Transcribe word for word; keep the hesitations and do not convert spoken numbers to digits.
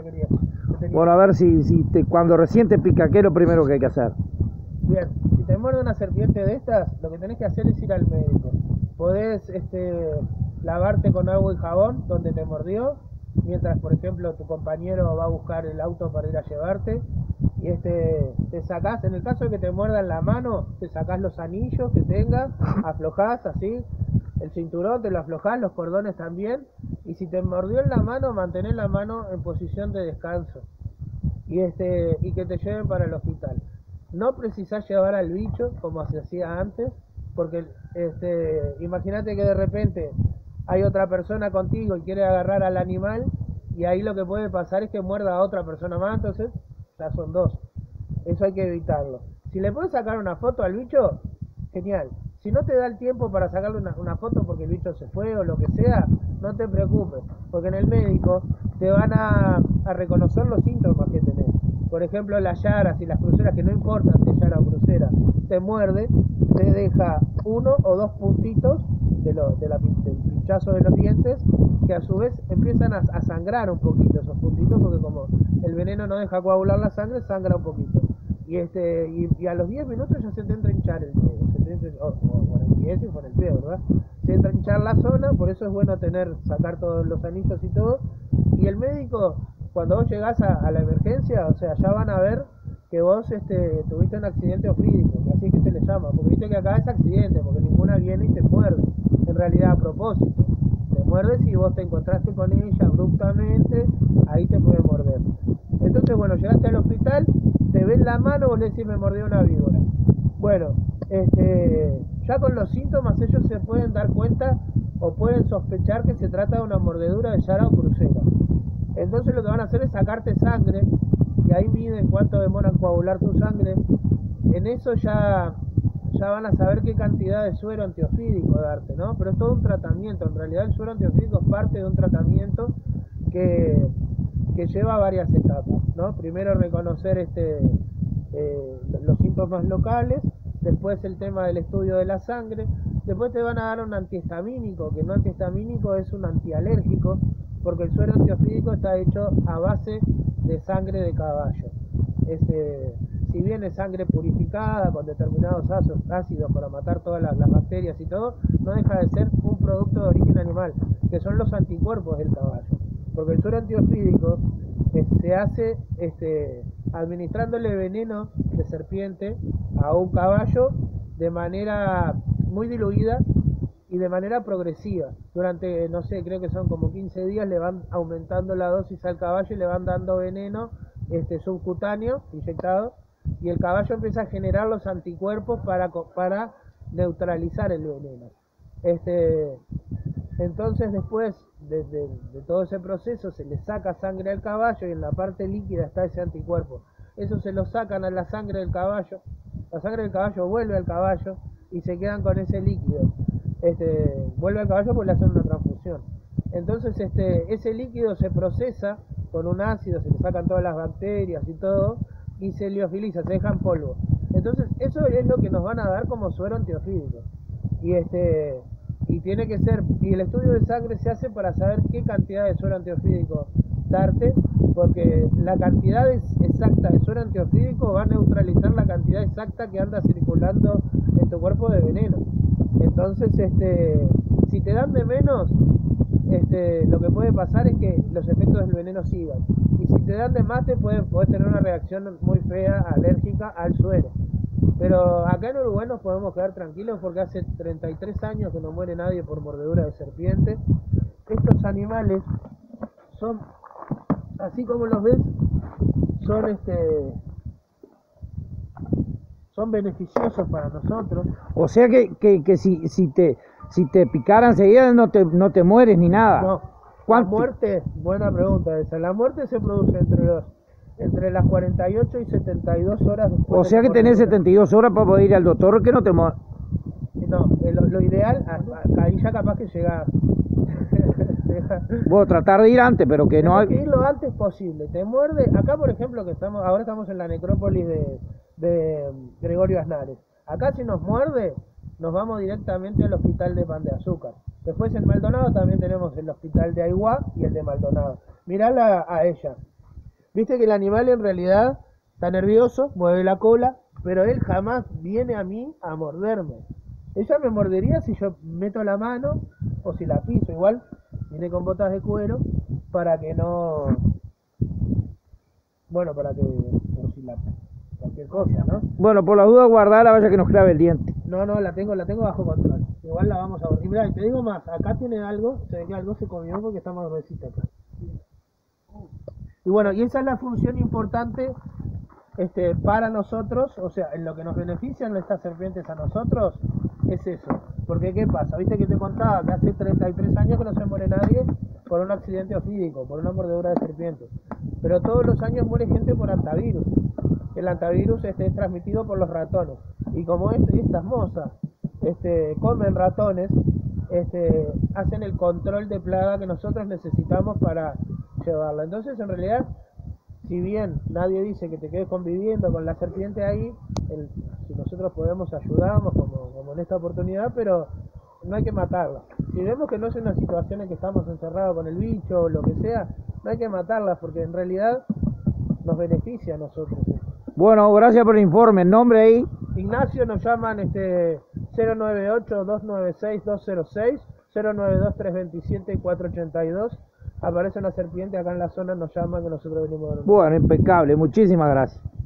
cosa quería. quería. Bueno, a ver si, si te, cuando recién te pica, ¿qué es lo primero que hay que hacer? Bien, si te muerde una serpiente de estas, lo que tenés que hacer es ir al médico. Podés este, lavarte con agua y jabón donde te mordió, mientras, por ejemplo, tu compañero va a buscar el auto para ir a llevarte. Y este, te sacás, en el caso de que te muerda en la mano, te sacás los anillos que tengas, aflojás así, el cinturón te lo aflojás, los cordones también. Y si te mordió en la mano, mantenés la mano en posición de descanso. Y, este, y que te lleven para el hospital. No precisás llevar al bicho como se hacía antes, porque este, imagínate que de repente hay otra persona contigo y quiere agarrar al animal, y ahí lo que puede pasar es que muerda a otra persona más, entonces ya son dos. Eso hay que evitarlo. Si le puedes sacar una foto al bicho, genial. Si no te da el tiempo para sacarle una, una foto porque el bicho se fue o lo que sea, no te preocupes, porque en el médico te van a, a reconocer los síntomas que tenés. Por ejemplo, las llaras y las cruceras, que no importa si es llara o crucera, te muerde, te deja uno o dos puntitos de lo, de la, del pinchazo de los dientes, que a su vez empiezan a, a sangrar un poquito esos puntitos, porque como el veneno no deja coagular la sangre, sangra un poquito. Y este y, y a los diez minutos ya se te entra a hinchar el dedo, se te entra, o, o por el pie y por el pie, ¿verdad? Se entra a hinchar la zona, por eso es bueno tener, sacar todos los anillos y todo. Y el médico, cuando vos llegás a, a la emergencia, o sea, ya van a ver que vos este, tuviste un accidente ofídico, que así es que se le llama, porque viste que acá es accidente, porque ninguna viene y te muerde, en realidad a propósito. Te muerde si vos te encontraste con ella abruptamente, ahí te puede morder. Entonces, bueno, llegaste al hospital, te ven la mano, vos le decís, me mordió una víbora. Bueno, este, ya con los síntomas ellos se pueden dar cuenta o pueden sospechar que se trata de una mordedura de llara o crucera. Entonces lo que van a hacer es sacarte sangre, y ahí miden cuánto demora en coagular tu sangre. En eso ya, ya van a saber qué cantidad de suero antiofídico darte, ¿no? Pero es todo un tratamiento, en realidad el suero antiofídico es parte de un tratamiento que, que lleva varias etapas, ¿no? Primero reconocer este, eh, los síntomas locales, después el tema del estudio de la sangre, después te van a dar un antihistamínico, que no antihistamínico es un antialérgico, porque el suero antiofídico está hecho a base de sangre de caballo. Este, si bien es sangre purificada con determinados ácidos para matar todas las, las bacterias y todo, no deja de ser un producto de origen animal, que son los anticuerpos del caballo. Porque el suero antiofídico eh, se hace este, administrándole veneno de serpiente a un caballo de manera muy diluida y de manera progresiva. Durante, no sé, creo que son como quince días, le van aumentando la dosis al caballo y le van dando veneno este, subcutáneo, inyectado, y el caballo empieza a generar los anticuerpos para, para neutralizar el veneno. Este, entonces después de, de, de todo ese proceso se le saca sangre al caballo y en la parte líquida está ese anticuerpo. Eso se lo sacan a la sangre del caballo, la sangre del caballo vuelve al caballo y se quedan con ese líquido. Este, vuelve al caballo porque le hacen una transfusión. Entonces este, ese líquido se procesa con un ácido, se le sacan todas las bacterias y todo, y se liofiliza, se deja en polvo. Entonces eso es lo que nos van a dar como suero antiofídico. Y este y tiene que ser, y el estudio de sangre se hace para saber qué cantidad de suero antiofídico darte, porque la cantidad exacta de suero antiofídico va a neutralizar la cantidad exacta que anda circulando en tu cuerpo de veneno. Entonces, este, si te dan de menos, este, lo que puede pasar es que los efectos del veneno sigan. Y si te dan de más, te puedes, puedes tener una reacción muy fea, alérgica al suero. Pero acá en Uruguay nos podemos quedar tranquilos porque hace treinta y tres años que no muere nadie por mordedura de serpiente. Estos animales son, así como los ves, son este... son beneficiosos para nosotros. O sea que, que, que si, si te si te picaran enseguida no te, no te mueres ni nada. No, la muerte, buena pregunta esa, la muerte se produce entre los entre las cuarenta y ocho y setenta y dos horas después. O sea que tenés setenta y dos horas para poder ir al doctor que no te mueras. No, lo, lo ideal, ahí ya capaz que llega... Bueno, tratar de ir antes, pero que no hay... que ir lo antes posible. Te muerde, acá por ejemplo que estamos, ahora estamos en la necrópolis de, de Gregorio Aznares. Acá si nos muerde, nos vamos directamente al hospital de Pan de Azúcar. Después en Maldonado también tenemos el hospital de Aiguá y el de Maldonado. Mirala a ella. Viste que el animal en realidad está nervioso, mueve la cola, pero él jamás viene a mí a morderme. Ella me mordería si yo meto la mano o si la piso. Igual viene con botas de cuero para que no... Bueno, para que... por si la... cualquier cosa, ¿no? Bueno, por la duda guardala, vaya que nos clave el diente. No, no, la tengo, la tengo bajo control. Igual la vamos a ver. Y mirá, y te digo más, acá tiene algo, se ve que algo se comió porque está más gruesita acá. Y bueno, y esa es la función importante este, para nosotros, o sea, en lo que nos benefician estas serpientes a nosotros, es eso. Porque ¿qué pasa? Viste que te contaba que hace treinta y tres años que no se muere nadie por un accidente ofídico, por una mordedura de serpiente. Pero todos los años muere gente por hantavirus. El hantavirus este, es transmitido por los ratones. Y como este, estas mozas este, comen ratones, este, hacen el control de plaga que nosotros necesitamos para llevarla. Entonces, en realidad, si bien nadie dice que te quedes conviviendo con la serpiente ahí, el, si nosotros podemos ayudamos, como, como en esta oportunidad, pero no hay que matarla. Si vemos que no es una situación en que estamos encerrados con el bicho o lo que sea, no hay que matarla porque en realidad nos beneficia a nosotros. Bueno, gracias por el informe. ¿El nombre ahí? Ignacio, nos llaman este cero nueve ocho, dos nueve seis, dos cero seis, cero nueve dos, tres dos siete, cuatro ocho dos. Aparece una serpiente acá en la zona, nos llaman que nosotros venimos a dormir. Bueno, impecable. Muchísimas gracias.